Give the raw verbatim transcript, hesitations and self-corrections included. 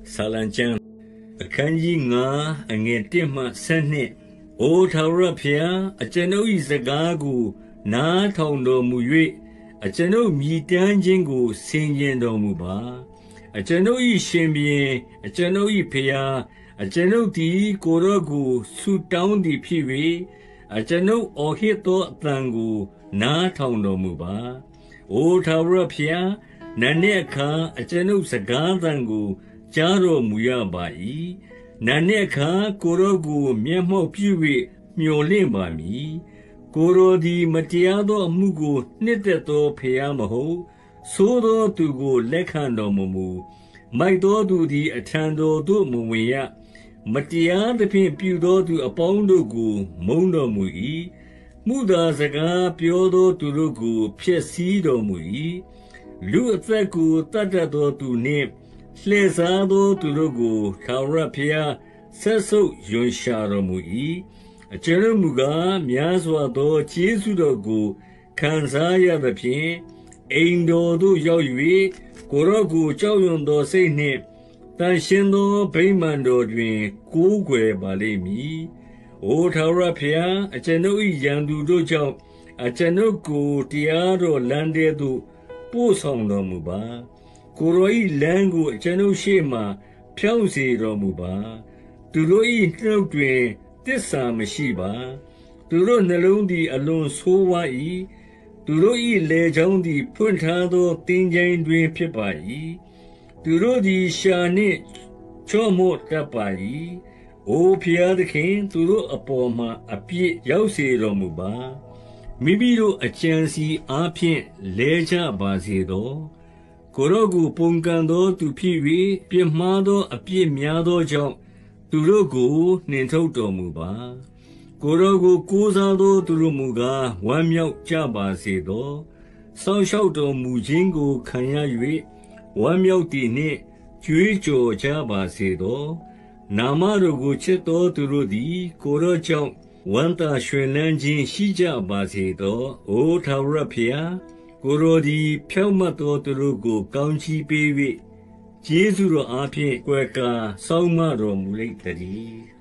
ဆာလံကျမ်းအခန်းကြီးငါအငယ်တစ်မှဆယ်နှစ်အိုထာဝရဘုရားအကျွန်ုပ်၏စကားကိုနားထောင်တော်မူ၍အကျွန်ုပ်မြည်တမ်းခြင်းကိုဆင်ခြင်တော်မူပါအကျွန်ုပ်၏ရှင်ဘုရင်အကျွန်ုပ်၏ဘုရားအကျွန်ုပ်သည်ကိုယ်တော်ကိုဆုတောင်းသည်ဖြစ်၍အကျွန်ုပ်အော်ဟစ်သောအသံကိုနားထောင်တော်မူပါအိုထာဝရဘုရားနံနက်အခါအကျွန်ုပ်စကားသံကိုကြားတော်မူရပါ၏နံနက်အခါကိုယ်တော်ကိုမျက်မှောက်ပြု၍မျှော်လင့်ပါမည်ကိုယ်တော်သည်မတရားသောအမှုကိုနှစ်သက်သောဘုရားမဟုတ်ဆိုးသောသူကိုလက်ခံတော်မမူမိုက်သောသူသည်အထံတော်သို့မဝင်ရမတရားသဖြင့်ပြုသောသူအပေါင်းတို့ကိုမုန်းတော်မူ၏မုသာစကားပြောသောသူတို့ကိုဖျက်ဆီးတော်မူ၏လူအသက်ကိုတတ်တတ်သောသူနှင့်လှည့်စားသောသူတို့ကိုထာဝရဘုရားဆက်ဆုပ်ယွန်ရှာတော်မူ၏အကျွန်ုပ်မူကားများစွာသောကျေးဇူးတော်ကိုခံစားရသဖြင့်အိမ်တော်သို့ရောက်၍ကိုယ်တော်ကိုကြောက်ရွံ့သောစိတ်နှင့်တန်ရှင်းသောဗိမာန်တော်တွင်ကိုးကွယ်ပါလိမ့်မည်။အိုထာဝရဘုရားအကျွန်ုပ်၏ရန်သူတို့ကြောင့်အကျွန်ုပ်ကိုတရားတော်လမ်းထဲသို့ပို့ဆောင်တော်မူပါ။ကိုယ်တော်၏လမ်းကိုအကျွန်ုပ်ရှေ့မှဖြောင့်စေတော်မူပါ။သူတို့၏နှုတ်တွင်သစ္စာမရှိပါ။သူတို့နှလုံးသည်အလွန်ဆိုးဝါး၏။သူတို့၏လယ်ချောင်းသည်ဖွင့်ထားသောသင်္ချိုင်းတွင်ဖြစ်ပါ၏။သူတို့သည်ရှာနှင့်ချော့မော့တတ်ပါ၏။အိုဘုရားသခင်သူတို့အပေါ်မှာအပြစ်ရောက်စေတော်မူပါ။မိမိတို့အကြံစီအားဖြင့်လဲကြပါစေသော။ကိုယ်တော်ကိုပုန်ကန်သောသူဖြစ်၍ပြစ်မှားသောအပြစ်များသောကြောင့်သူတို့ကိုနှင်ထုတ်တော်မူပါ။ကိုယ်တော်ကိုကိုးစားသောသူတို့မူကားဝမ်းမြောက်ကြပါစေသော။စောင့်ရှောက်တော်မူခြင်းကိုခံရ၍ဝမ်းမြောက်သည်နှင့်ကြွေးကြော်ကြပါစေသော။နာမတော်ကိုချစ်သောသူတို့သည်ကိုယ်တော်ကြောင့်ဝမ်းသာရွှင်လန်းခြင်းရှိကြပါစေသော။အိုထာဝရဘုရားကိုယ်တော်သည်ဖြောင့်မတ်သောသူတို့ကိုကောင်းချီးပေး၍ကျေးဇူးတော်အားဖြင့်ကွယ်ကာစောင့်မတော်မူလိမ့်သတည်း